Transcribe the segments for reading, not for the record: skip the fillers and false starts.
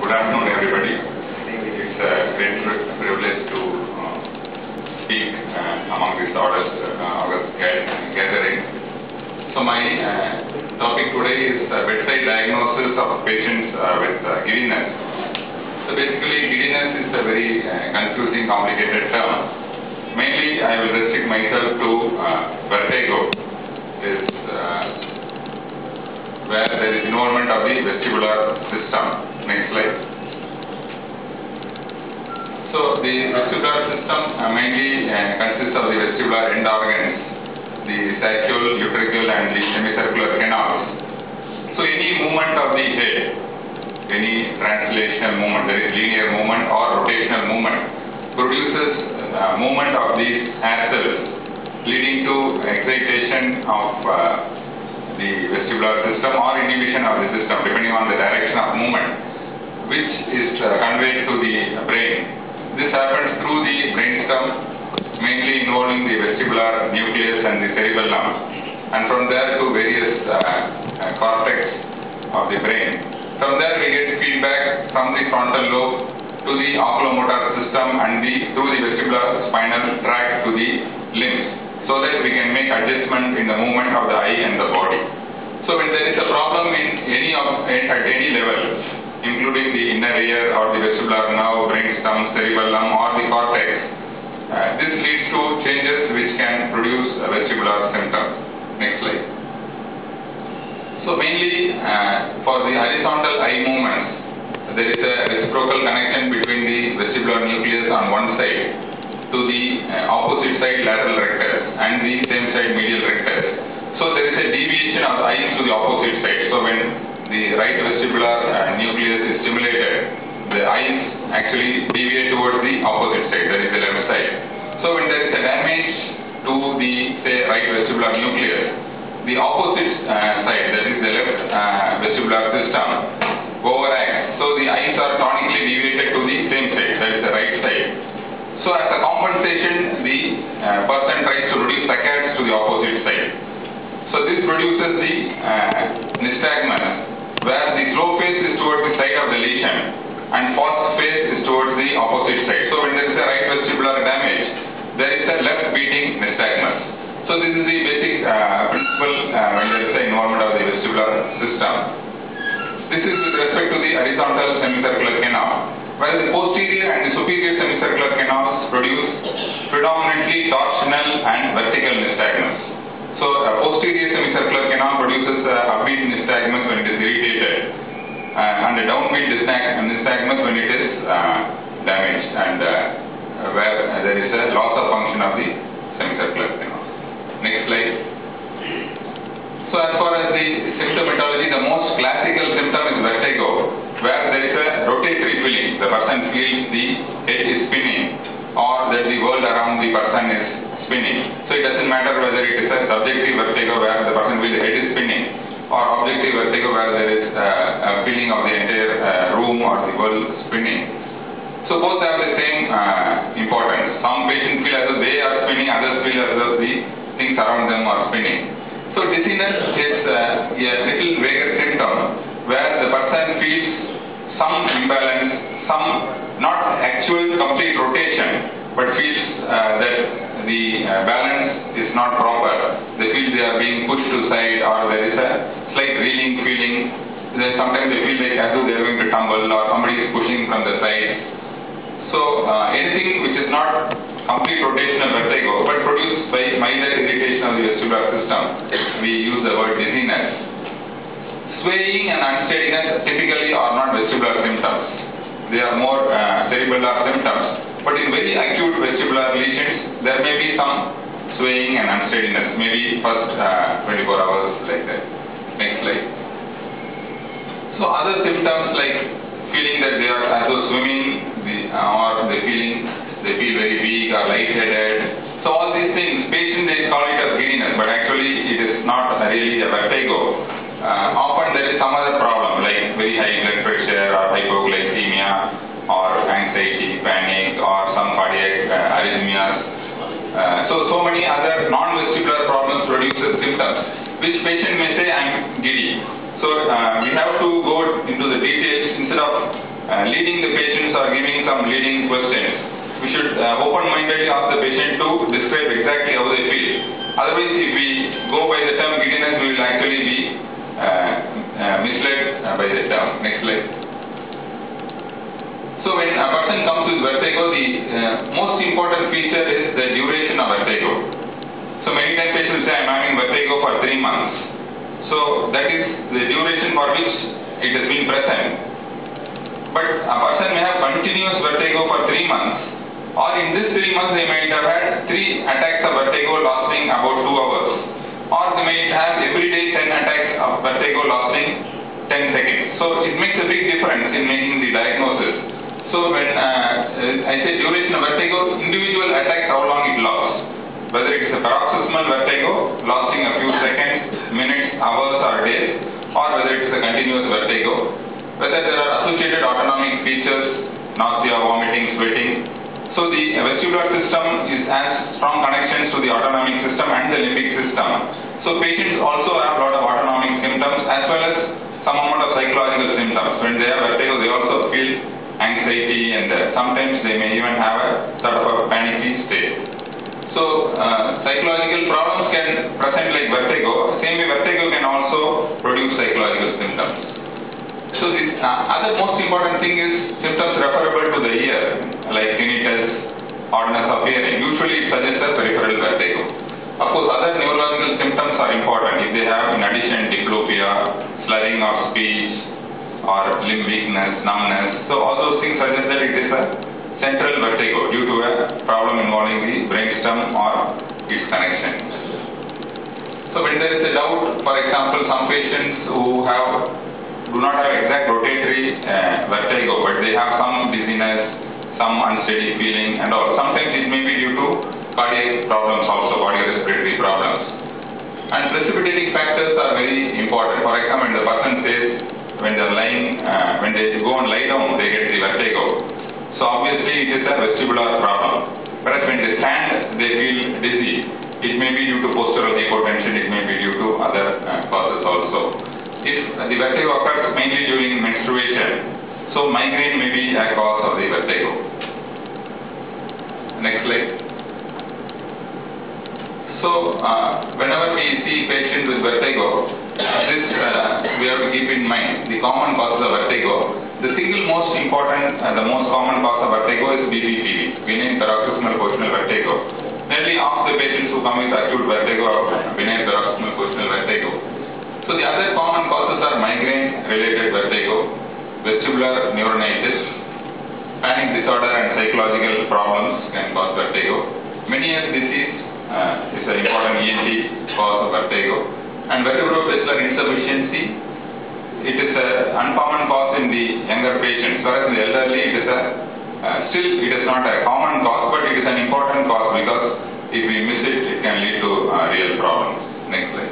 Good afternoon, everybody. It's a great privilege to speak among these gathering. So my topic today is bedside diagnosis of patients with giddiness. So basically, giddiness is a very confusing, complicated term. Mainly, I will restrict myself to vertigo, where there is involvement of the vestibular system. Next slide. So the vestibular system mainly consists of the vestibular end organs, the saccule, utricule and the semicircular canals. So any movement of the head, any translational movement, that is linear movement or rotational movement, produces movement of these hair cells, leading to excitation of the vestibular system or inhibition of the system depending on the direction of movement, which is conveyed to the brain. This happens through the brainstem, mainly involving the vestibular nucleus and the cerebellum, and from there to various cortex of the brain. From there we get feedback from the frontal lobe to the oculomotor system and through the vestibular spinal tract to the limbs, so that we can make adjustment in the movement of the eye and the body. So when there is a problem at any level, including the inner ear or the vestibular nerve, brainstem, cerebellum or the cortex, this leads to changes which can produce vestibular symptoms. Next slide. So mainly for the horizontal eye movements, there is a reciprocal connection between the vestibular nucleus on one side to the opposite side lateral rectus and the same side medial rectus. So there is a deviation of the eyes to the opposite side. So when the right vestibular nucleus is stimulated, the eyes actually deviate towards the opposite side, that is the left side. So when there is a damage to the right vestibular nucleus, the opposite side, that is the left vestibular system, overacts. So the eyes are tonically deviated to the same side, that is the right side. So as a compensation, the person tries to reduce saccades to the opposite side. So this produces the nystagmus, where the slow phase is towards the side of the lesion and fast phase is towards the opposite side. So when there is a right vestibular damage, there is a left beating nystagmus. So this is the basic principle when there is an involvement of the vestibular system. This is with respect to the horizontal semicircular canal, where the posterior and the superior semicircular canals produce predominantly torsional and vertical nystagmus. So posterior semicircular canal produces upbeat nystagmus when it is irritated, and a downbeat nystagmus when it is damaged and where there is a loss of function of the semicircular canal. Next slide. So as far as the symptomatology, the most classical symptom is vertigo, where there is a rotatory feeling. The person feels the head is spinning or that the world around the person is spinning. So it doesn't matter whether it is a subjective vertigo where the person feels the head is spinning or objective vertigo where there is a feeling of the entire room or the world spinning. So both have the same importance. Some patients feel as though they are spinning, others feel as though the things around them are spinning. So dizziness is a little vague symptom where the person feels some imbalance, some not actual complete rotation, but feels that the balance is not proper. They feel they are being pushed to side or there is a slight reeling feeling. Then sometimes they feel like as though they are going to tumble or somebody is pushing from the side. So anything which is not complete rotational vertigo but produced by minor irritation of the vestibular system, we use the word dizziness. Swaying and unsteadiness typically are not vestibular symptoms. They are more cerebellar symptoms. But in very acute vestibular lesions, there may be some swaying and unsteadiness, maybe first 24 hours like that. Next slide. So other symptoms like feeling that they are as though swimming or they feel very weak or lightheaded. So all these things, patients they call it as giddiness, but actually it is not really a vertigo. Often there is some other problem like very high blood pressure or hypoglycemia or anxiety, panic or some cardiac arrhythmias. So many other non-vestibular problems produces symptoms which patient may say I am giddy. So we have to go into the details instead of leading the patients or giving some leading questions. We should open-mindedly ask the patient to describe exactly how they feel. Otherwise, if we go by the term giddiness, we will actually be misled by the term. Next slide. So when a person comes with vertigo, the most important feature is the duration of vertigo. So many times patients say, I am having vertigo for 3 months. So that is the duration for which it has been present. But a person may have continuous vertigo for 3 months, or in this 3 months they might have had 3 attacks of vertigo lasting about 2 hours, or they might have every day 10 attacks of vertigo lasting 10 seconds. So it makes a big difference in making the diagnosis. So when I say duration of vertigo, individual attacks, how long it lasts. Whether it is a paroxysmal vertigo lasting a few seconds, minutes, hours or days, or whether it is a continuous vertigo. Whether there are associated autonomic features, nausea, vomiting, sweating. So the vestibular system has strong connections to the autonomic system and the limbic system. So patients also have a lot of autonomic symptoms as well as some amount of psychological symptoms. When they have vertigo, they also feel anxiety, and sometimes they may even have a sort of a panicky state. So psychological problems can present like vertigo. Same way vertigo can also produce psychological symptoms. So the other most important thing is symptoms referable to the ear, like tinnitus, oddness of hearing. Usually it suggests a peripheral vertigo. Of course, other neurological symptoms are important. If they have in addition diplopia, slurring of speech, or limb weakness, numbness. So all those things suggest that it is a central vertigo due to a problem involving the brainstem or its connection. So when there is a doubt, for example, some patients who do not have exact rotatory vertigo, but they have some dizziness, some unsteady feeling and all. Sometimes it may be due to cardiac problems also, cardiorespiratory problems. And precipitating factors are very important. For example, when the person says, when they are lying, when they go and lie down, they get the vertigo. So obviously it is a vestibular problem. Whereas when they stand, they feel dizzy. It may be due to postural hypotension, it may be due to other causes also. If the vertigo occurs mainly during menstruation, so migraine may be a cause of the vertigo. Next slide. So whenever we see patients with vertigo, we have to keep in mind the common causes of vertigo. The single most important, the most common cause of vertigo is BPPV, benign paroxysmal positional vertigo. Nearly half the patients who come with acute vertigo have benign paroxysmal positional vertigo. So the other common causes are migraine-related vertigo, vestibular neuronitis, panic disorder and psychological problems can cause vertigo. Meniere's disease is an important ENT cause of vertigo. And vertebrovascular insufficiency, it is an uncommon cause in the younger patients, whereas in the elderly it is still it is not a common cause, but it is an important cause because if we miss it, it can lead to real problems. Next slide.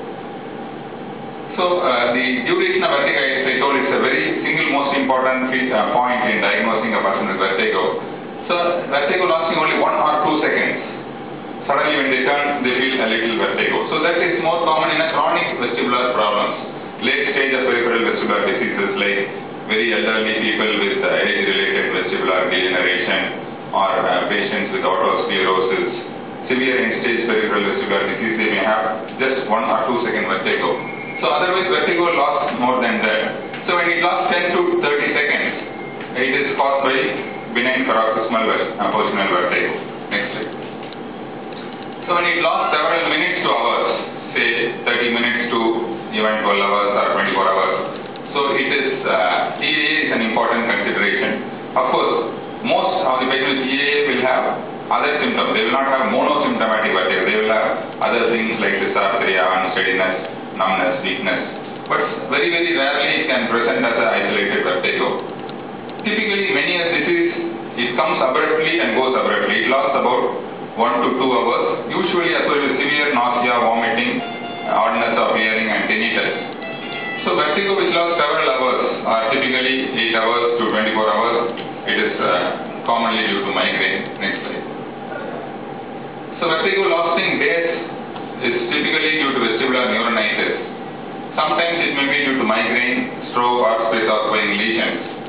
So the duration of vertigo, as I told, is a very single most important point in diagnosing a person with vertigo. So vertigo lasting only 1 or 2 seconds. Suddenly when they turn, they feel a little vertigo. So that is more common in a chronic vestibular problems. Late stage of peripheral vestibular diseases like very elderly people with age-related vestibular degeneration, or patients with autosclerosis, severe end-stage peripheral vestibular disease, they may have just 1 or 2 second vertigo. So otherwise vertigo lasts more than that. So when it lasts 10 to 30 seconds, it is caused by benign paroxysmal positional vertigo. Next slide. So when it lasts several minutes to hours, say 30 minutes to even 12 hours or 24 hours, so it is, EAA is an important consideration. Of course, most of the patients with EAA will have other symptoms. They will not have monosymptomatic vertigo. They will have other things like dysarthria, unsteadiness, numbness, weakness. But very, very rarely it can present as an isolated vertigo. Typically, Meniere's disease, it comes abruptly and goes abruptly. It lasts about 1 to 2 hours, usually associated with severe nausea, vomiting, oddness of hearing and tinnitus. So vertigo which lasts several hours, or typically 8 hours to 24 hours, it is commonly due to migraine. Next slide. So vertigo lasting days is typically due to vestibular neuronitis. Sometimes it may be due to migraine, stroke or space occupying lesions.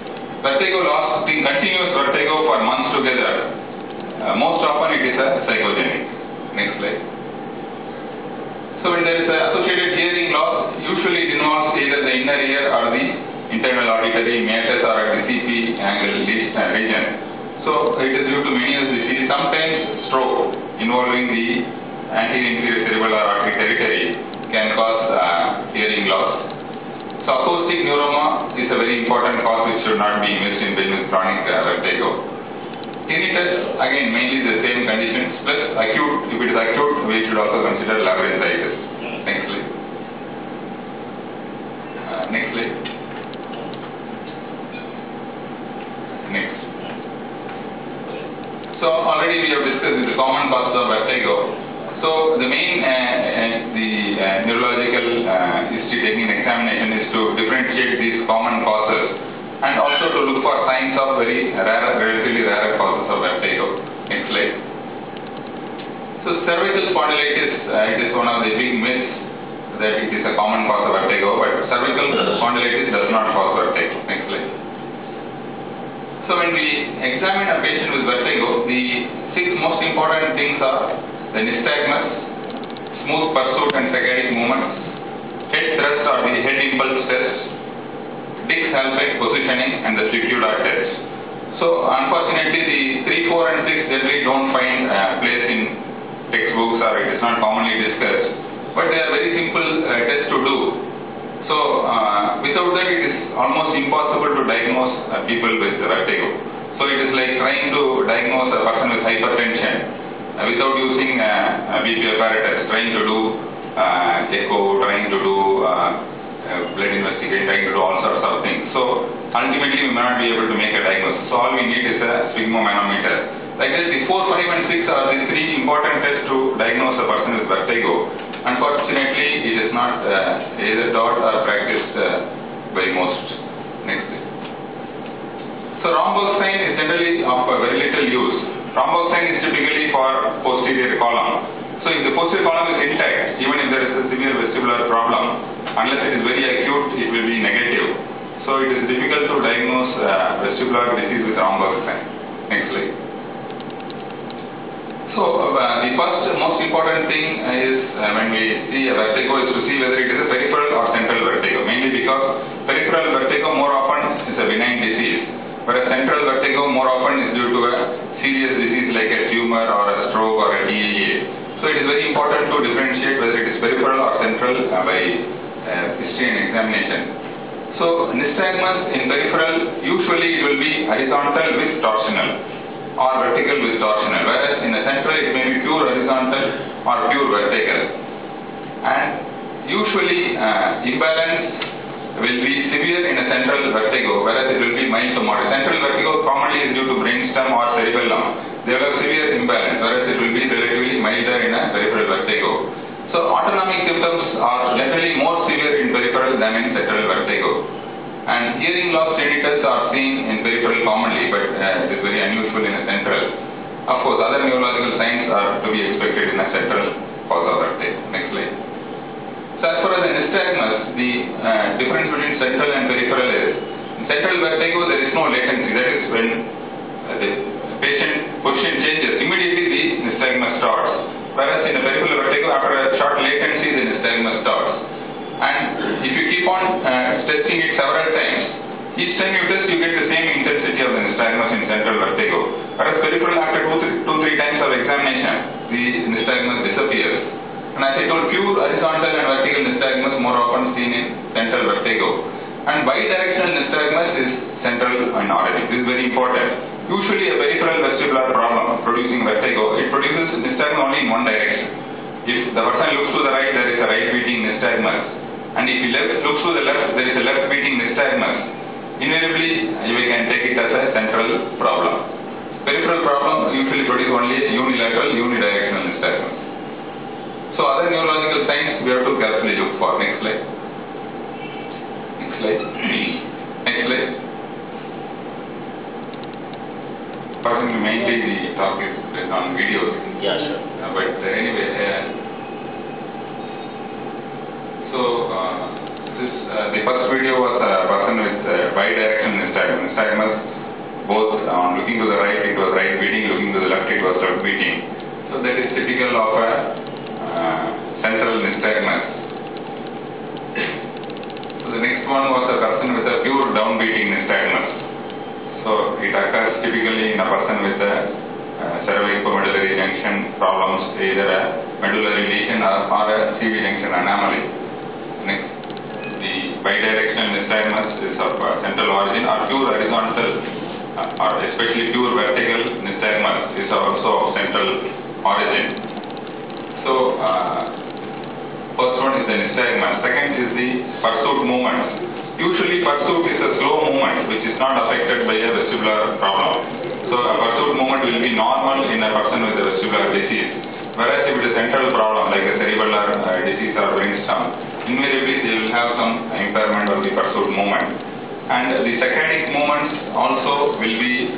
vertigo lasting continuous vertigo for months together, most often it is a psychogenic. Next slide. So when there is an associated hearing loss, usually it involves either the inner ear or the internal auditory meatus or at the CP angle region. So it is due to Meniere's disease, sometimes stroke involving the anterior cerebral or artery territory can cause hearing loss. So acoustic neuroma is a very important cause which should not be missed in patients with chronic vertigo. Tinnitus, again mainly the same conditions, plus acute, if it is acute, we should also consider labyrinthitis. Next slide. Next slide. Next. So already we have discussed the common causes of vertigo. So the main neurological history taking examination is to differentiate these common causes and also to look for signs of very rare, relatively rare causes of vertigo. Next slide. So cervical spondylitis, it is one of the big myths that it is a common cause of vertigo, but cervical spondylitis does not cause vertigo. Next slide. So when we examine a patient with vertigo, the 6 most important things are the nystagmus, smooth pursuit and saccadic movements, head thrust or the head impulse test, Dix-Hallpike positioning and the fluctular test. So unfortunately the 3, 4 and 6 generally don't find place in textbooks or it is not commonly discussed, but they are very simple tests to do. So without that it is almost impossible to diagnose people with vertigo. So it is like trying to diagnose a person with hypertension without using a BP apparatus, trying to do echo, trying to do blood investigation, trying to do all sorts of things. So ultimately we may not be able to make a diagnosis. So all we need is a sphygmomanometer. Like this, the 4, 5 and 6 are the 3 important tests to diagnose a person with vertigo. Unfortunately, it is not either taught or practiced by most. Next. So rhomboxine is generally of very little use. Rhomboxine is typically for posterior column. So if the posterior column is intact, even if there is a severe vestibular problem, unless it is very acute, it will be negative. So it is difficult to diagnose vestibular disease with rhomboxine. Next slide. So the first most important thing is when we see a vertigo is to see whether it is a peripheral or central vertigo, mainly because peripheral vertigo more often is a benign disease, whereas central vertigo more often is due to a serious disease like a tumor or a stroke or a TIA. So it is very important to differentiate whether it is peripheral or central by history and examination. So nystagmus in peripheral, usually it will be horizontal with torsional or vertical with torsional, whereas in the central it may be pure horizontal or pure vertical. And usually imbalance will be severe in a central vertigo, whereas it will be mild to moderate. Central vertigo commonly is due to brainstem or cerebellum. They will have severe imbalance, whereas it will be relatively milder in a peripheral vertigo. So autonomic symptoms are generally more severe in peripheral than in central vertigo. And hearing loss tinnitus are seen in peripheral commonly, but it is very unusual in a central. Of course, other neurological signs are to be expected in a central cause of vertigo. Next slide. So as far as the nystagmus, the difference between central and peripheral is, in central vertigo there is no latency. That is when the patient position changes, immediately the nystagmus starts. Whereas in a peripheral vertigo, after a short latency, the nystagmus starts. And if you keep on testing it several times, each time you test, you get the same intensity of the nystagmus in central vertigo. Whereas peripheral, after 2-3 times of examination, the nystagmus disappears. And as I told, pure horizontal and vertical nystagmus more often seen in central vertigo. And bidirectional nystagmus is central and auditory. This is very important. Usually a peripheral vestibular problem producing vertigo, it produces nystagmus only in one direction. If the person looks to the right, there is a right beating nystagmus. And if he looks to the left, there is a left beating nystagmus. Invariably, we can take it as a central problem. Peripheral problem usually produce only a unilateral, unidirectional nystagmus. So other neurological signs we have to carefully look for. Next slide. Next slide. Next slide. Personally, mainly the talk is based on videos. Yeah, sure. But anyway, the first video was a person with bidirectional nystagmus. nystagmus, both on looking to the right it was right beating, looking to the left it was left beating. So that is typical of a central nystagmus. So the next one was a person with a pure downbeating nystagmus. So it occurs typically in a person with a cervicomedullary junction problems, either a medullary lesion or a CV junction anomaly. Next, the bidirectional nystagmus is of central origin, or pure horizontal or especially pure vertical nystagmus is also of central origin. So first one is the nystagmus. Second is the pursuit movement. Usually pursuit is a slow movement which is not affected by a vestibular problem. So a pursuit movement will be normal in a person with a vestibular disease. Whereas if it is a central problem like a cerebellar disease or brainstem, invariably they will have some impairment of the pursuit movement. And the saccadic movements also will be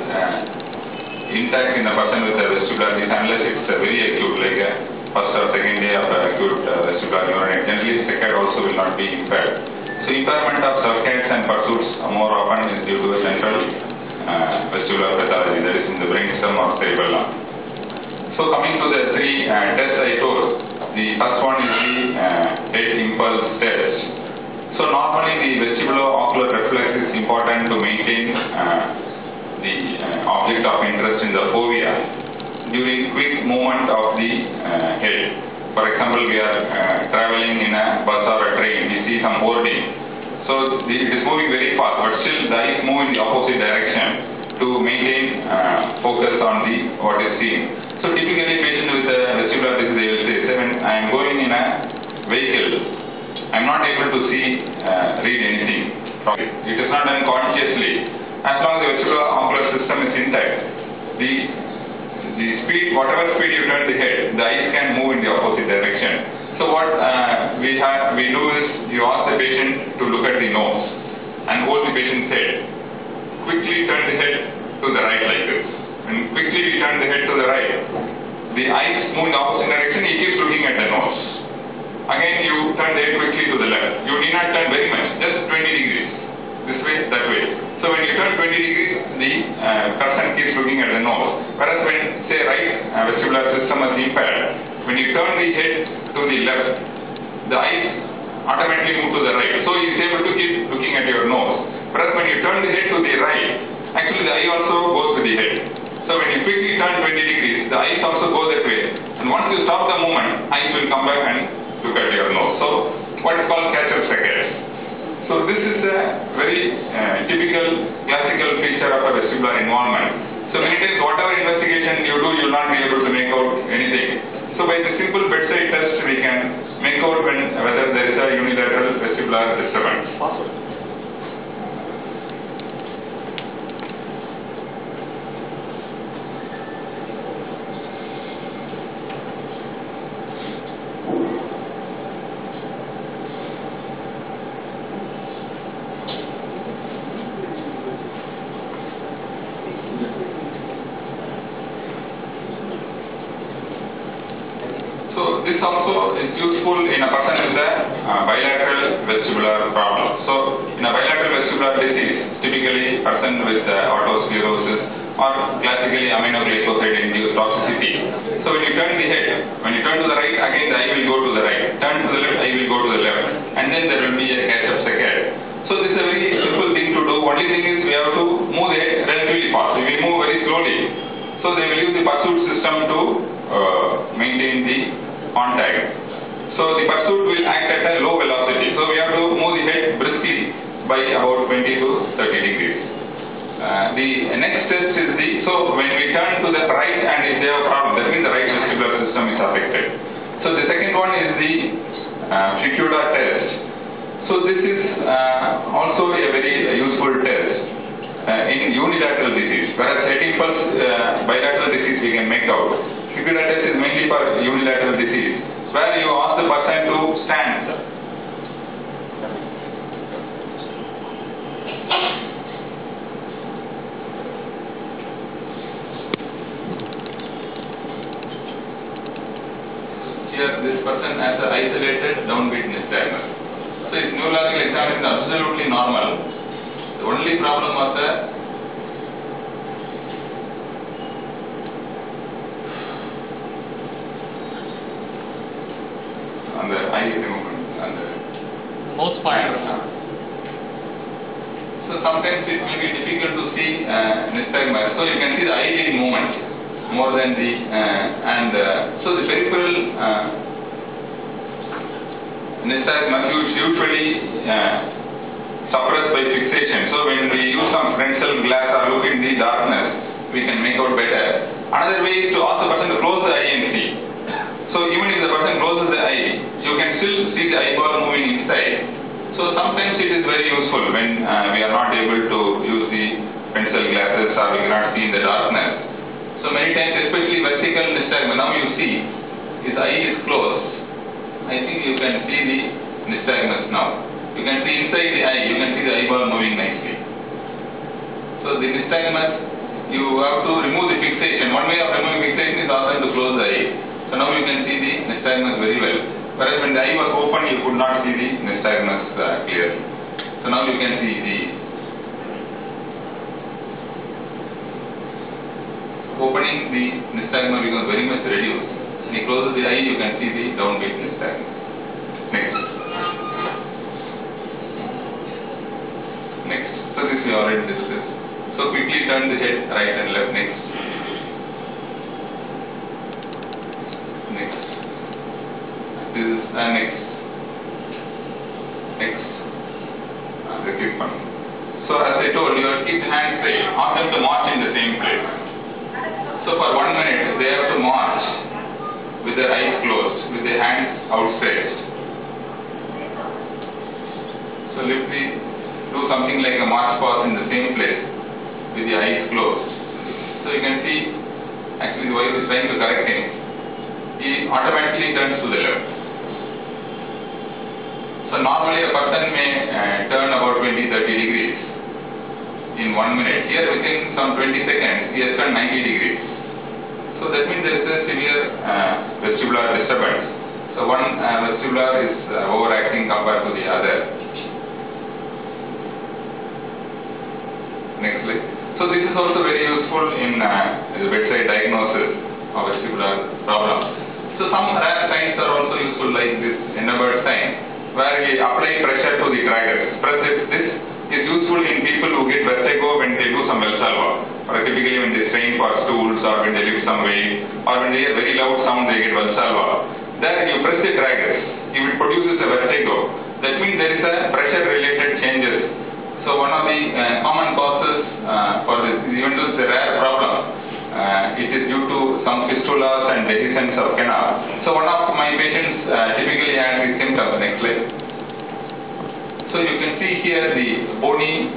intact in a person with a vestibular disease unless it's very acute, like a first or second day of acute vestibular neuronate. Generally, saccade also will not be impaired. So impairment of saccades and pursuits more often is due to a central vestibular pathology, that is in the brainstem or cerebellum. So coming to the three tests I told, the first one is the head impulse test. So normally the vestibulo-ocular reflex is important to maintain the object of interest in the fovea during quick movement of the head. For example, we are traveling in a bus or a train, we see some hoarding. So it is moving very fast, but still the eyes move in the opposite direction to maintain focus on the what is seen. So typically patient with a vestibular disease, they will say, when I am going in a vehicle, I am not able to see, read anything. It is not done consciously. As long as the vestibulo-ocular system is intact, the speed, whatever speed you turn the head, the eyes can move in the opposite direction. So what we do is, you ask the patient to look at the nose and hold the patient's head. Quickly turn the head to the right like this. When quickly we turn the head to the right, the eyes move in the opposite direction, he keeps looking at the nose. Again you turn the head quickly to the left. You need not turn very much, just 20 degrees. This way, that way. So when you turn 20 degrees, the person keeps looking at the nose. Whereas when, say, right vestibular system is impaired, when you turn the head to the left, the eyes automatically move to the right. So he is able to keep looking at your nose. Whereas when you turn the head to the right, actually the eye also goes with the head. So when you quickly turn 20 degrees, the eyes also go that way. And once you stop the movement, eyes will come back and look at your nose. So what is called catch-up saccade. So this is a very typical classical feature of a vestibular involvement. So many times whatever investigation you do, you will not be able to make out anything. So by the simple bedside test, we can make out whether there is a unilateral vestibular disturbance. This also is useful in a person with a bilateral vestibular problem. So in a bilateral vestibular disease, typically person with autosclerosis or classically aminoglycoside induced toxicity. So when you turn the head, when you turn to the right, again the eye will go to the right. Turn to the left, eye will go to the left. And then there will be a catch-up saccade. So this is a very simple thing to do. Only thing is we have to move the head relatively fast. We will move very slowly. So they will use the pursuit system to maintain the contact. So the pursuit will act at a low velocity. So we have to move the head briskly by about 20 to 30 degrees. The next test is so when we turn to the right and if they have a problem, that means the right vestibular system is affected. So the second one is the Fukuda test. So this is also a very useful test in unilateral disease, whereas head impulse bilateral disease we can make out. Fukuda test is mainly for unilateral disease, where you ask the person to stand. Here this person has an isolated downbeat nystagmus. So his neurological examination is absolutely normal. The only problem was the So you can see the eyelid movement more than the so the peripheral nystagmus usually suppressed by fixation. So when we use some Fresnel glass or look in the darkness, we can make out better. Another way is to ask the person to close the eye and see. So even if the person closes the eye, you can still see the eyeball moving inside. So sometimes it is very useful when we are not able to use the Fresnel glasses or we cannot see in the darkness. So many times, especially vertical nystagmus, now you see his eye is closed. I think you can see the nystagmus now. You can see inside the eye, you can see the eyeball moving nicely. So the nystagmus, you have to remove the fixation. One way of removing fixation is also to close the eye. So now you can see the nystagmus very well. Whereas when the eye was open, you could not see the nystagmus clearly. So now you can see the opening, the nystagmus becomes very much reduced. When he closes the eye, you can see the downbeat nystagmus. Next. Next. So this we already discussed. So quickly turn the head right and left. Next. Next. This is next. Next. The quick one. So as I told you, keep hands straight. Ask them to march in the same place. So for 1 minute, they have to march with their eyes closed, with their hands outstretched. So let me do something like a march pause in the same place with the eyes closed. So you can see, actually the wife is trying to correct him. He automatically turns to the left. So normally a person may turn about 20-30 degrees in 1 minute. Here within some 20 seconds, he has turned 90 degrees. So that means there is a severe vestibular disturbance. So one vestibular is overacting compared to the other. Next slide. So this is also very useful in the bedside diagnosis of vestibular problems. So some rare signs are also useful, like this Enneberg sign, where we apply pressure to the tragus. This is useful in people who get vertigo when they do some Valsalva, or typically when they strain for stools or when they lift some weight, or when they hear very loud sound they get Valsalva. There you press the tragus, if it produces a vertigo, that means there is a pressure related changes. So one of the common causes for this, even though it's a rare problem, it is due to some fistulas and dehiscence of canal. So one of my patients typically had these symptoms. Next slide. So you can see here the bony.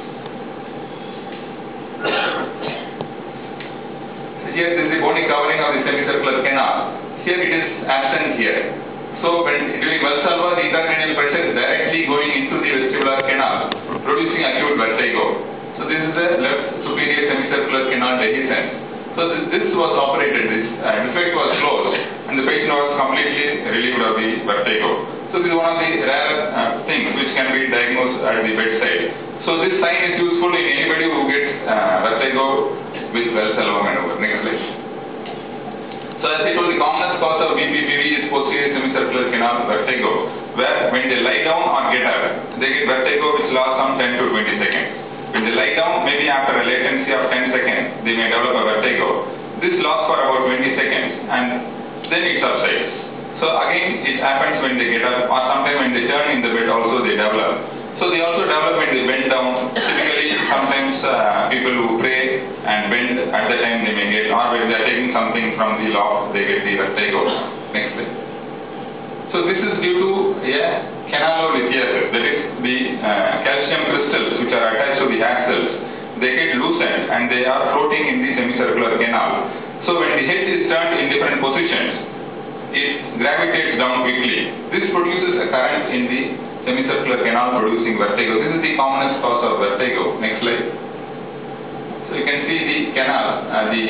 Here this is the bony covering of the semicircular canal. Here it is absent here. So when during Valsalva, the intracranial pressure is directly going into the vestibular canal, producing acute vertigo. So this is the left superior semicircular canal dehiscence. So this was operated, this defect was closed, and the patient was completely relieved of the vertigo. So this is one of the rare things which can be diagnosed at the bedside. So this sign is useful in anybody who gets vertigo with Valsalva maneuver. Next slide. So as I told, the commonest cause of BPPV is posterior semicircular canal vertigo, where when they lie down or get up, they get vertigo which lasts some 10 to 20 seconds. When they lie down, maybe after a latency of 10 seconds, they may develop a vertigo. This lasts for about 20 seconds and then it subsides. So again, it happens when they get up, or sometimes when they turn in the bed also they develop. So they also develop when they bend down. Typically, sometimes people who pray and bend at the time they may get, or when they are taking something from the lock, they get the vertigo. Next slide. So this is due to canalolithiasis, that is the calcium crystals which are attached to the axils. They get loosened and they are floating in the semicircular canal. So when the head is turned in different positions, it gravitates down quickly. This produces a current in the semicircular canal producing vertigo. This is the commonest cause of vertigo. Next slide. So you can see the canal,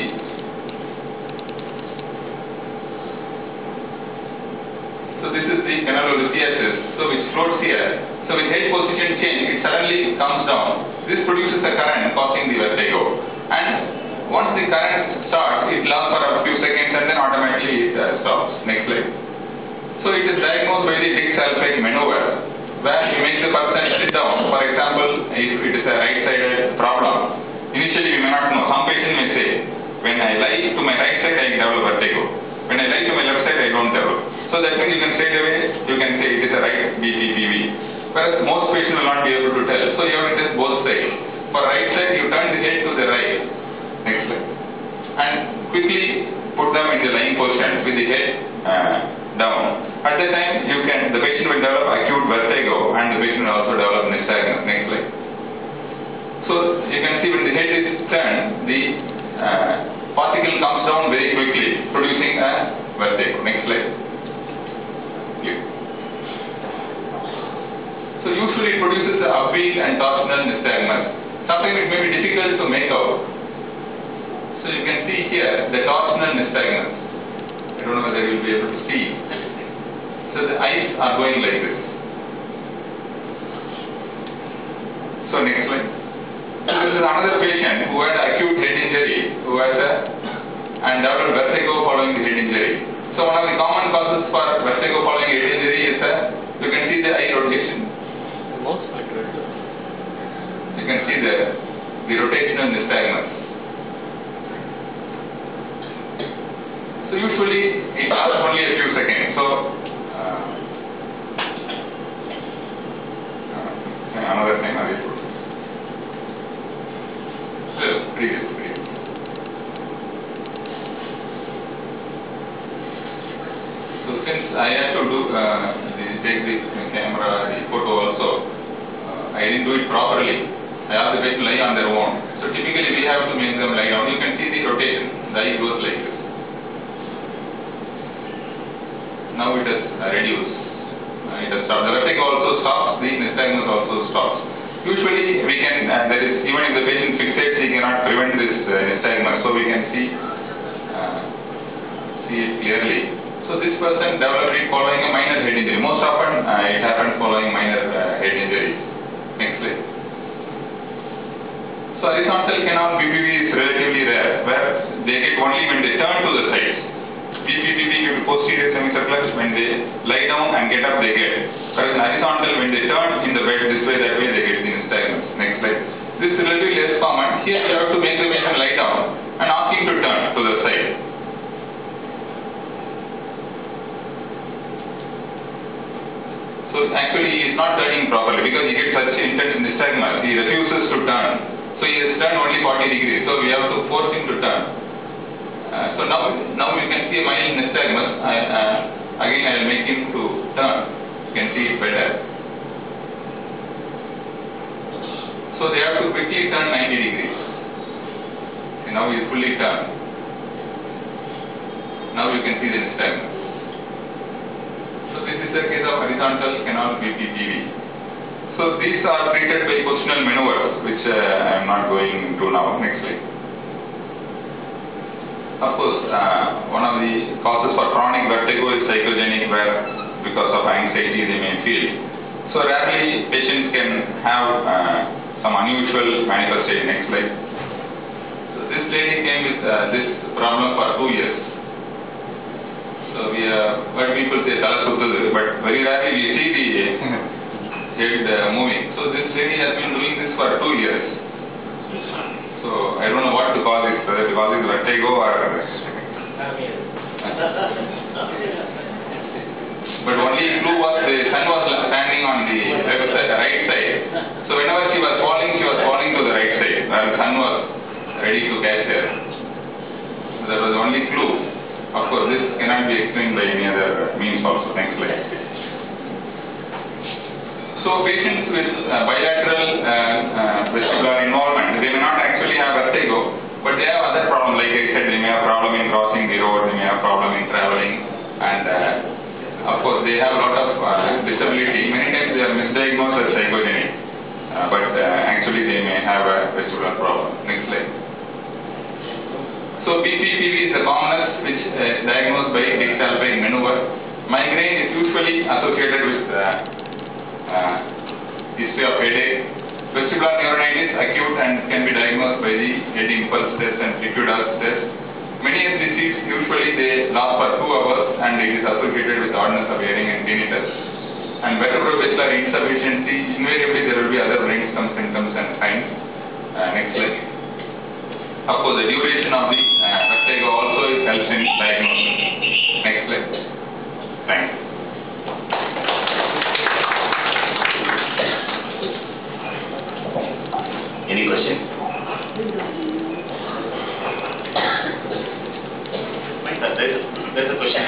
so this is the canalolithiasis, so which floats here. So with head position change, it suddenly comes down. This produces a current causing the vertigo. And once the current starts, it lasts for a few seconds and then automatically it stops. Next slide. So it is diagnosed by the Dick Salpage maneuver, where you make the person sit down. For example, if it is a right-sided problem, initially we may not know. Some patients So that means you can straight away, you can say it is a right BPPV. Whereas most patients will not be able to tell. So you have to test both sides. For right side, you turn the head to the right. Next slide. And quickly put them in the lying position with the head down. At the time, the patient will develop acute vertigo and the patient will also develop nystagmus. Next slide. So you can see when the head is turned, the particle comes down very quickly, producing a vertigo. Next slide. So usually it produces the upbeat and torsional nystagmus. Sometimes it may be difficult to make out. So you can see here the torsional nystagmus. I don't know whether you will be able to see. So the eyes are going like this. So next slide. So this is another patient who had acute head injury, and developed vertigo following the head injury. So one of the common causes for vertigo following head injury is you can see the eye rotation. You can see the rotational nystagmus. So usually it lasts only a few seconds. So another time I will put. Previous. So since I had to do take the camera, the photo also, I didn't do it properly. I asked the patient to lie on their own. So typically we have to make them lie down. You can see the rotation. The eye goes like this. Now it has reduced. It has stopped. The vertigo also stops. The nystagmus also stops. Usually we can, even if the patient fixates, he cannot prevent this nystagmus. So we can see it clearly. So this person developed it following a minor head injury. Most often it happens following minor head injuries. Next slide. So horizontal canal BPV is relatively rare, where they get only when they turn to the sides. BPPV due to posterior semicircular, when they lie down and get up they get. Whereas in horizontal, when they turn in the bed this way, that way, they get the nystagmus. Next slide. This is relatively less common. Here you have to make the patient lie down and ask him to turn to the side. So actually he is not turning properly because he gets such intense nystagmus. He refuses to turn. So he has turned only 40 degrees. So we have to force him to turn. So now you can see a mild nystagmus. Again I will make him to turn. You can see it better. So they have to quickly turn 90 degrees. See, now he is fully turned. Now you can see the nystagmus. So this is the case of horizontal canal BPPV. So these are treated by positional maneuvers, which I am not going into now. Next slide. Of course, one of the causes for chronic vertigo is psychogenic, where because of anxiety they may feel. So rarely patients can have some unusual manifestation. Next slide. So this lady came with this problem for 2 years. So we have heard people say tala suttadu, but very rarely we see the head moving. So this lady has been doing this for 2 years. So I don't know what to call this, whether to call this vertigo or. But only clue was the sun was standing on the right side. So whenever she was falling to the right side, while the sun was ready to catch her. So that was the only clue. Of course, this cannot be explained by any other means also. Next slide. So patients with bilateral vestibular involvement, they may not actually have vertigo, but they have other problems. Like I said, they may have problem in crossing the road, they may have problem in traveling, and of course they have a lot of disability. Many times they are misdiagnosed as psychogenic, but actually they may have a vestibular problem. Next slide. So BPPV is the commonest, which is diagnosed by Dick-Salpine maneuver. Migraine is usually associated with history of headache. Vestibular neuronitis acute and can be diagnosed by the head impulse test and liquid-dose test. Meniere's disease usually they last for 2 hours and it is associated with oddness of hearing and tinnitus. And vertebrovascular insufficiency, invariably there will be other brainstem symptoms and signs. Next slide. Of course, the duration of the vertigo also helps in diagnosis. Next slide. Thank you. Any question? There's a question.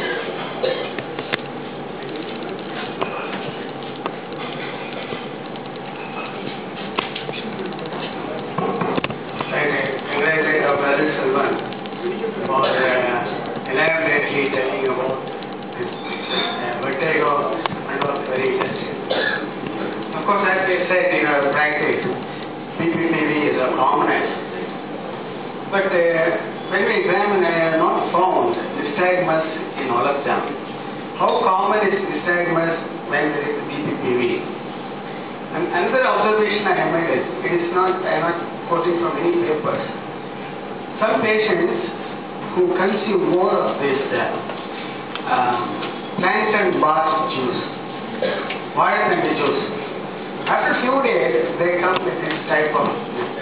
Congratulate our brother Salman for elaborately telling about this vertigo and was very interesting. Of course, as we said in our practice, PPPV is a commonest. But when we examine, I have not found nystagmus in all of them. How common is nystagmus when there is PPPV? And another observation I have made is, I am not quoting from any papers. Some patients who consume more of this plantain bark juice, water and the juice, after a few days they come with this type of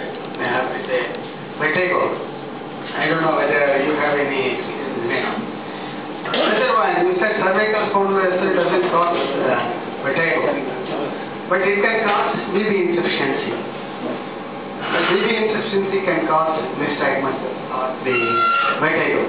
vertigo. I don't know whether you have any experience with it. Another one, you said cervical spondylosis doesn't cause vertigo, but it can cause BB insufficiency. BB insufficiency can cause nystagmus or the vertigo.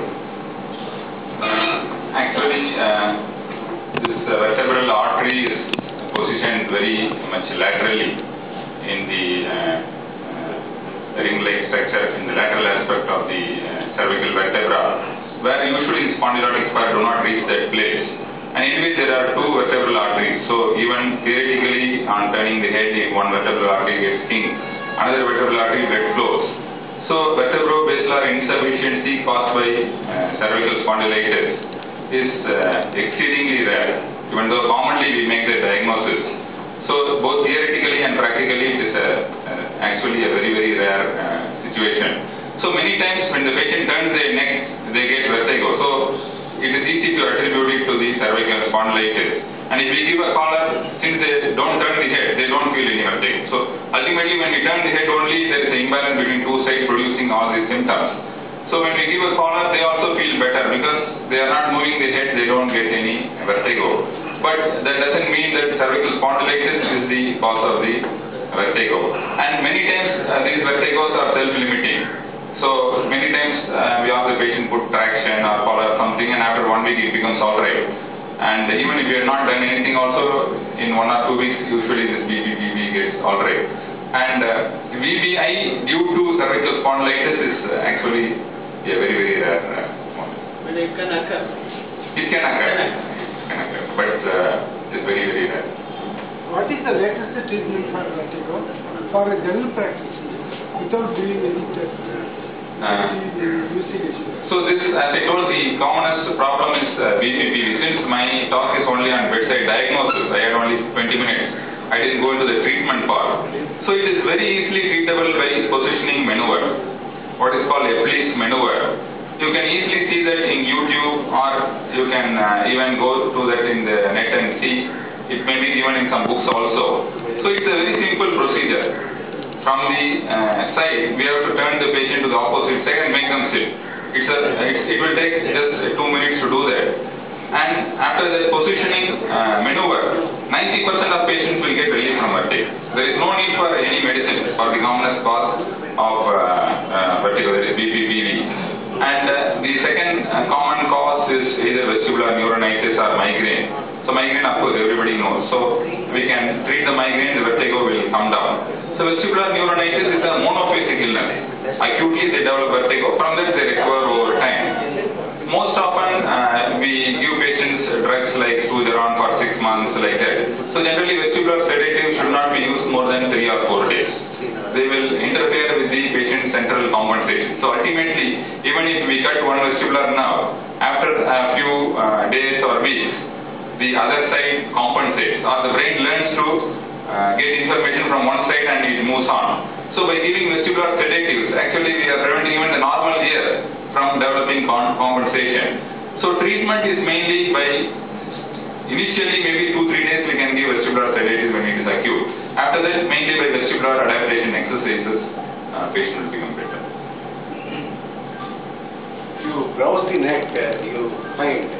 Actually, this vertebral artery is positioned very much laterally in the ring-like structure in the lateral aspect of the cervical vertebra, where usually spondylotic spur do not reach that place. And anyway, there are two vertebral arteries, so even theoretically on turning the head, if one vertebral artery gets skinned, another vertebral artery blood flows. So vertebrobasilar insufficiency caused by cervical spondylitis is exceedingly rare, even though commonly we make the diagnosis. So both theoretically and practically it is actually a very, very rare situation. So many times when the patient turns their neck, they get vertigo. So it is easy to attribute it to the cervical spondylitis. And if we give a collar, since they don't turn the head, they don't feel any vertigo. So ultimately when we turn the head only, there is an imbalance between two sides producing all these symptoms. So when we give a collar, they also feel better because they are not moving the head, they don't get any vertigo. But that doesn't mean that cervical spondylitis is the cause of the vertigo. And many times these vertigos are self-limiting. So many times we ask the patient put traction or collar or something, and after 1 week it becomes alright. And even if we have not done anything also, in 1 or 2 weeks usually this BBPV gets alright. And VBI due to cervical spondylitis is actually a very, very rare one. But it can occur. It can occur. But it's very, very rare. What is the latest treatment for vertigo for a general practice without doing any test? So this, as I told, the commonest problem is BPPV. Since my talk is only on bedside diagnosis, I had only 20 minutes. I didn't go into the treatment part. So it is very easily treatable by positioning maneuver, what is called Epley's maneuver. You can easily see that in YouTube, or you can even go to that in the net and see. It may be given in some books also. So it's a very simple procedure. From the side, we have to turn the patient to the opposite side and make them sit. It will take just 2 minutes to do that. And after the positioning maneuver, 90% of patients will get relief from vertigo. There is no need for any medicine for the commonest cause of vertigo, that is BPPV. And the second common cause is either vestibular neuronitis or migraine. So migraine, of course, everybody knows. So we can treat the migraine, the vertigo will come down. So vestibular neuronitis is a monophasic illness. Acutely they develop vertigo, from that they recover over time. Most often we give patients drugs like Sugeron for 6 months, like that. So generally vestibular sedatives should not be used more than 3 or 4 days. They will interfere with the patient's central compensation. So ultimately, even if we cut one vestibular nerve, after a few days or weeks, the other side compensates, or the brain learns to get information from one side and it moves on. So by giving vestibular sedatives, actually we are preventing even the normal ear from developing compensation. So treatment is mainly by, initially maybe 2-3 days we can give vestibular sedatives when it is acute. After that, mainly by vestibular adaptation exercises, patient will become better. If you browse the net, you find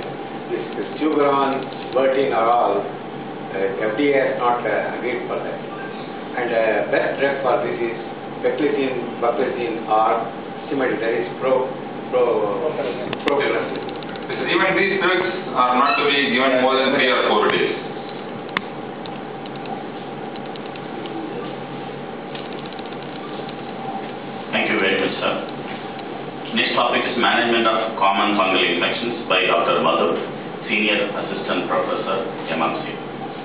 this Tuberon, Vertin are all, FDA has not agreed for that. And best drug for this is Peclizine, Buclizine or Cimetidine, that is prophylaxis. Even these drugs are not to be given more than 3 or 4 days. Thank you very much, sir. Next topic is management of common fungal infections by Dr. Madhu, Senior Assistant Professor, MMC.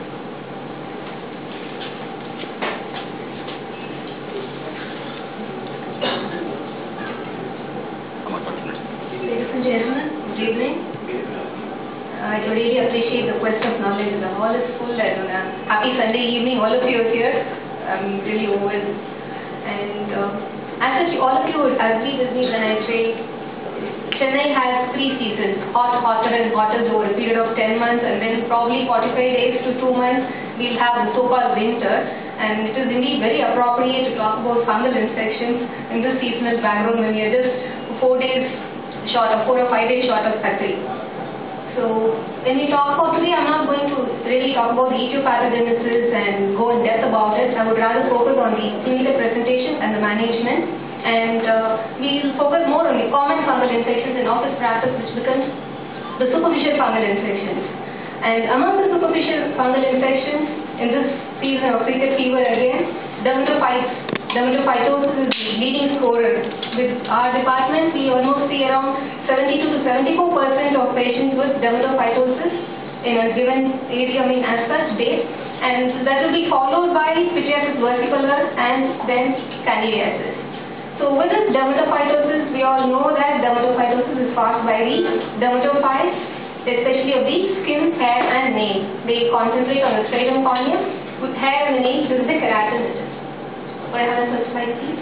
Ladies and gentlemen, good evening. I really appreciate the quest of knowledge. The hall is full and happy Sunday evening. All of you are here. I'm really overwhelmed. And as such, all of you would agree with me when I say Chennai has 3 seasons, hot, hotter and hotter over a period of 10 months, and then probably 45 days to 2 months we'll have the so-called winter. And it is indeed very appropriate to talk about fungal infections in this seasonal background when we are just 4 days short of 4 or 5 days short of Khatri. So when we talk about today, I'm not going to really talk about the etiopathogenesis and go in depth about it. I would rather focus on the clinical presentation and the management, and we'll focus more on the common fungal infections in office practice, which becomes the superficial fungal infections. And among the superficial fungal infections in this season of cricket fever again, dermatophytosis is the leading scorer. With our department, we almost see around 72 to 74% of patients with dermatophytosis in a given area, as such date, and that will be followed by pityriasis versicolor and then candidiasis. So with this dermatophytosis, we all know that dermatophytosis is caused by the dermatophytes, especially of the skin, hair and nail. They concentrate on the striatum corneum. With hair and the nail, this is the keratinitis. Could I have a first slide, please?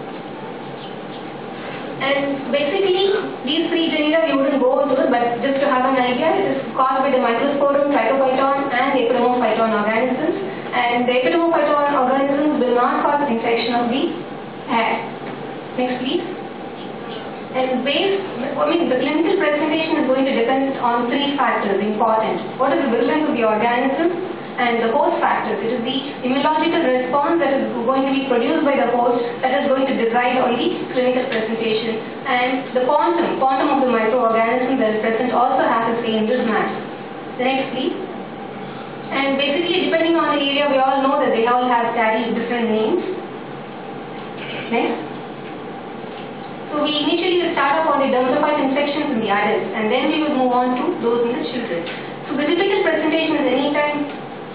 And basically, these 3 genera we wouldn't go into it, but just to have an idea, it is caused by the Microsporum, Trichophyton and Epidermophyton organisms. And the Epidermophyton organisms will not cause infection of the hair. Next, please. And the clinical presentation is going to depend on 3 factors important. What is the virulence of the organism? And the host factors. It is the immunological response that is going to be produced by the host that is going to decide on the clinical presentation. And the quantum of the microorganism that is present also has to say in this match. The next, please. And basically, depending on the area, we all know that they all have carry different names. Next. So we initially will start off on the dermatophyte infections in the adults, and then we will move on to those in the children. So the typical presentation is anytime.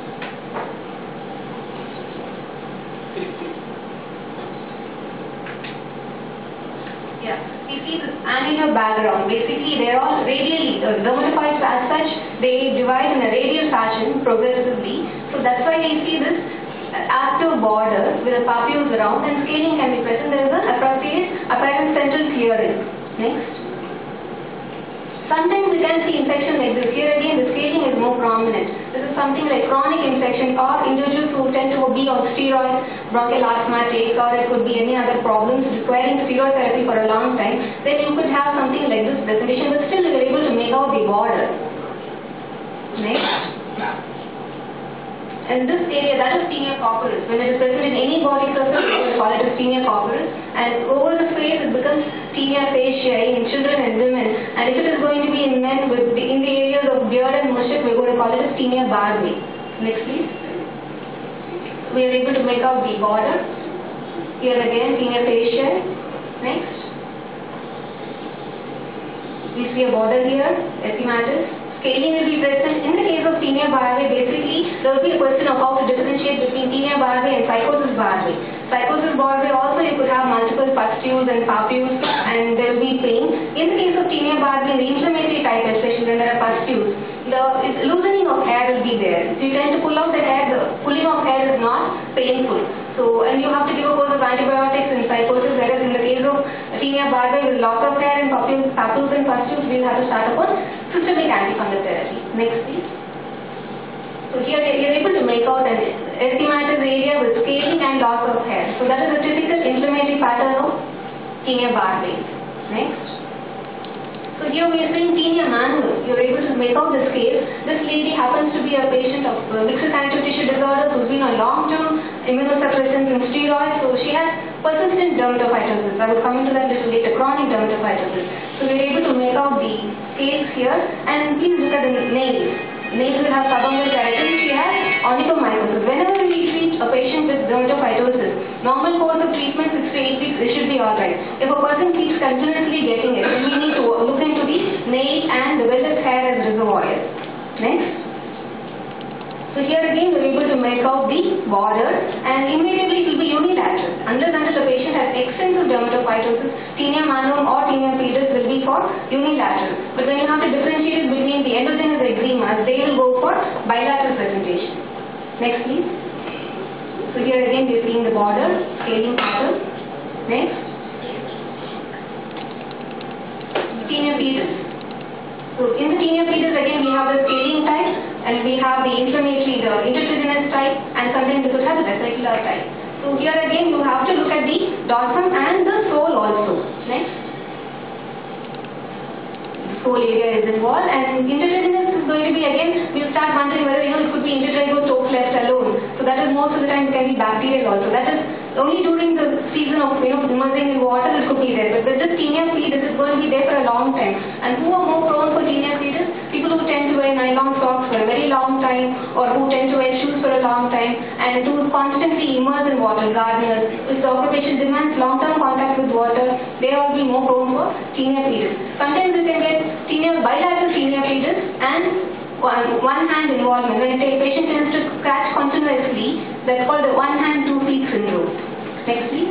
Yeah, we see this annular background. Basically, they are all radially, dermatophytes as such, they divide in a radial fashion progressively. So that's why we see this active border with the papules around, and scaling can be present. There is an appropriate apparent central clearing. Next. Sometimes we can see infection like this. Here again, the scaling is more prominent. This is something like chronic infection or individuals who tend to be on steroids, bronchial asthmatic, or it could be any other problems requiring steroid therapy for a long time. Then you could have something like this presentation, but still you are able to make out the border. Next. And this area, that is tinea corporis. When it is present in any body surface, we will call it as tinea corporis. And over the face, it becomes tinea faciae in children and women. And if it is going to be in men in the areas of beard and mushroom, we are going to call it as tinea barbae. Next, please. We are able to make out the border. Here again, tinea faciae. Next. We see a border here, epimatis. Scaling will be present. In the case of tinea barbae, basically, there will be a question of how to differentiate between tinea barbae and psychosis barbae. Psychosis barbae also you could have multiple pustules and papules, and there will be pain. In the case of tinea barbae, in the inflammatory type, especially when there are pustules, the loosening of hair will be there. If you tend to pull out the hair, the pulling of hair is not painful. So, and you have to give a course of antibiotics in psychosis, whereas in the case of tinea barbae, with loss of hair and papules and pustules, we will have to start upon systemic antifungal therapy. Next, please. So here you are able to make out an erythematous area with scaling and loss of hair. So that is a typical inflammatory pattern of tinea barbae. Next. So here we are seeing tinea manual. You're able to make out the scale. This lady happens to be a patient of mixed connective tissue disorder who's been on long-term immunosuppressants and steroids. So she has persistent dermatophytosis. I will come into that little later, chronic dermatophytosis. So we're able to make out the scales here. And please look at the nails. Nails will have subungual keratin. She has onychomycosis. Whenever we treat a patient with dermatophytosis, normal course of treatment 6 to 8 weeks, it should be alright. If a person keeps continuously getting it, then we need to look into the nail and the vellus hair as reservoirs. Next. So here again we are able to make out the border, and immediately it will be unilateral. Unless the patient has extensive dermatophytosis, tinea manuum or tinea pedis will be for unilateral. But when you have to differentiate between the endogenous eczemas, they will go for bilateral presentation. Next please. So here again we are seeing the border, scaling pattern. Next. Tinea pedis. So in the tinea pedis again we have the scaling type, and we have the inflammatory, the intertriginous type, and sometimes we could have the vesicular type. So here again you have to look at the dorsum and the sole also. Next. The sole area is involved, and intertriginous is going to be again, we'll start wondering whether it could be intertrigo toe cleft alone. So that is most of the time can be bacterial also. That is only during the season of immersing in water it could be there. But with this tinea pedis is going to be there for a long time. And who are more prone for tinea pedis? People who tend to wear nylon socks for a very long time, or who tend to wear shoes for a long time, and who constantly immerse in water, gardeners. If the occupation demands long-term contact with water, they will be more prone for tinea pedis. Sometimes you can get bilateral tinea pedis and one hand involvement. When a patient tends to scratch continuously, that's called the one hand two feet syndrome. Next please.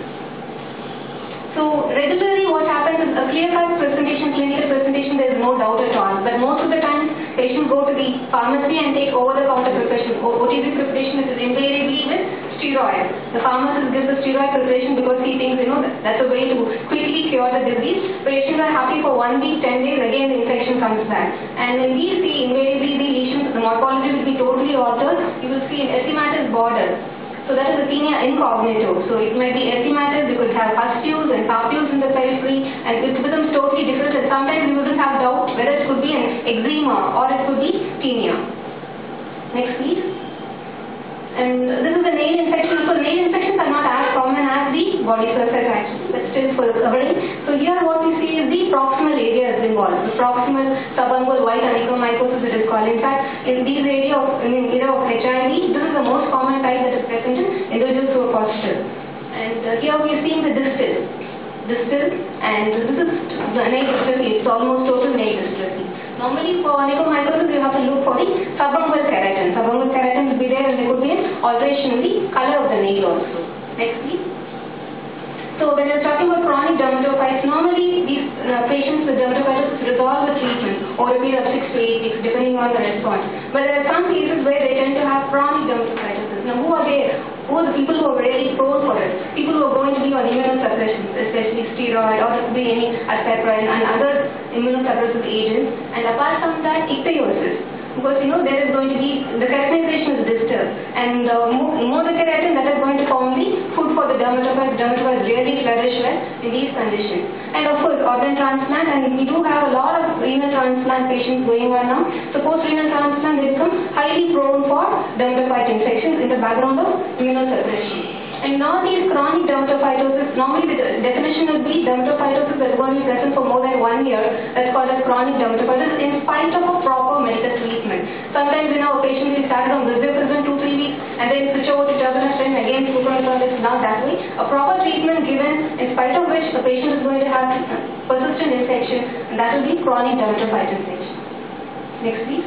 So regularly what happens is a clear-cut presentation, clinical presentation, there is no doubt at all. But most of the time patients go to the pharmacy and take over-the-counter preparation. OTC preparation is invariably with steroid. The pharmacist gives the steroid preparation because he thinks that's a way to quickly cure the disease. Patients are happy for 1 week, 10 days, again the infection comes back. And when we see invariably the lesions, the morphology will be totally altered. You will see an erythematous border. So that is the tinea incognito. So it might be erythematous, you could have pustules and papules in the periphery, and it becomes totally different, and sometimes you wouldn't have doubt whether it could be an eczema or it could be tinea. Next please. And this is the nail infection. So nail infections are not as common as the body surface actually, but still for covering. So here what we see is the proximal area is involved. The proximal subungual white onychomycosis it is called. In fact, in these area of HIV, this is the most common type that is present in individuals who are positive. And here we are seeing the distal, and this is the nail dystrophy. It's almost total nail dystrophy. Normally for onychomycosis you have to look for the subungual keratin. Subungual keratin will be there, and there could be an alteration in the color of the nail also. Next please. So when you're talking about chronic dermatophytes, normally these patients with dermatophytosis resolve with treatment over a period of 6 to 8 weeks depending on the response. But there are some cases where they tend to have chronic dermatophytosis. Now who are they? Who are the people who are really prone for it? People who are going to be on immunosuppression, especially steroid, or there could be any aspirin and other immunosuppressive agents. And apart from that, ichthyosis. Because there is going to be, the keratinization is disturbed, and more the keratin that is going to form the food for the dermatophytes. Dermatophytes really flourish well in these conditions. And of course organ transplant, and we do have a lot of renal transplant patients going on now. So post renal transplant they become highly prone for dermatophyte infections in the background of immunosuppression. And now these chronic dermatophytosis, normally the definition would be dermatophytosis that is going to be present for more than 1 year. That's called as chronic dermatophytosis in spite of a proper medical treatment. Sometimes a patient will start on bezafibrine 2-3 weeks and then switch over to terbinafine, again fluconazole is not that way. A proper treatment given in spite of which the patient is going to have persistent infection, and that will be chronic dermatophyte infection. Next please.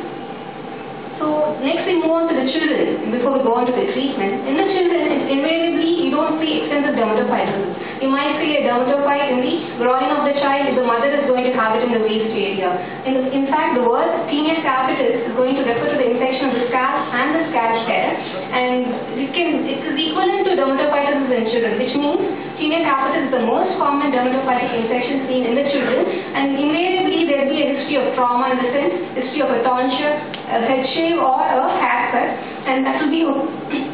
So next we move on to the children before we go on to the treatment. In the children, invariably you don't see extensive dermatophytosis. You might see a dermatophyte in the groin of the child if the mother is going to have it in the waist area. In fact, the word tinea capitis is going to refer to the infection of the scalp and the scalp hair, and it is equivalent to dermatophytosis in children, which means tinea capitis is the most common dermatophytic infection seen in the children, and invariably there will be a history of trauma in the sense, history of a tonsure, a head shave or a haircut, and that will be over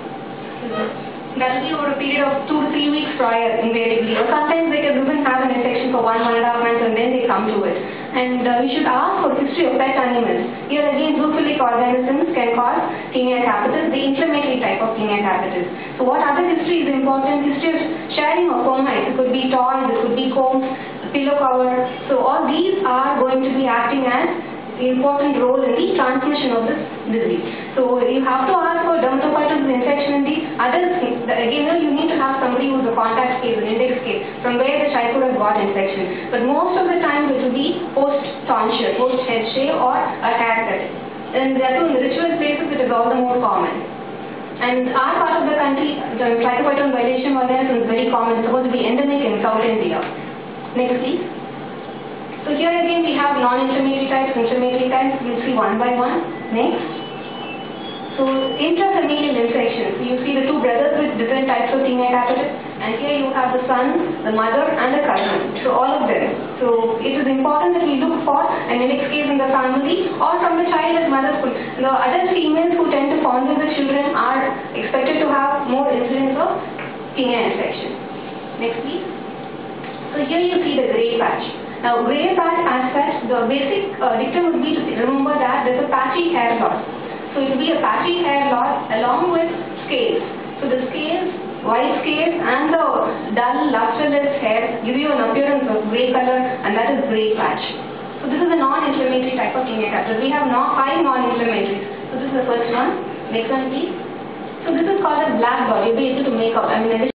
a period of 2 to 3 weeks prior invariably, or sometimes they can even have an infection for 1.5 months and then they come to it. And we should ask for history of pet animals. Here again, zoophilic organisms can cause tinea capitis, the inflammatory type of tinea capitis. So what other history is important? History of sharing of fomites. It could be toys, it could be combs, pillow cover. So all these are going to be acting as important role in the transmission of this disease. So you have to ask for dermatophytosis infection in the other skin. Again, you need to have somebody who is a contact case, an index case, from where the trichura has got infection. But most of the time it will be post-tonsure, post-head shave or a haircut. And therefore in the ritual places it is all the more common. And our part of the country, the trichophyton violation organism is very common. It's supposed to be endemic in South India. Next please. So here again we have non-inflammatory types, inflammatory types. We'll see one by one. Next. So intrafamilial infections. So you see the two brothers with different types of tinea capitis, and here you have the son, the mother, and the cousin. So all of them. So it is important that we look for an index case in the family or from the child at mother's foot. The other females who tend to fondle the children are expected to have more incidence of tinea infection. Next please. So here you see the grey patch. Now, grey patch as such, the basic dictum would be to remember that there is a patchy hair loss. So it will be a patchy hair loss along with scales. So the scales, white scales and the dull lustreless hair give you an appearance of grey color, and that is grey patch. So this is a non-inflammatory type of tinea capitis. We have 5 non-inflammatories. So this is the first one. Next one please. So this is called a black dot. You'll be able to make out.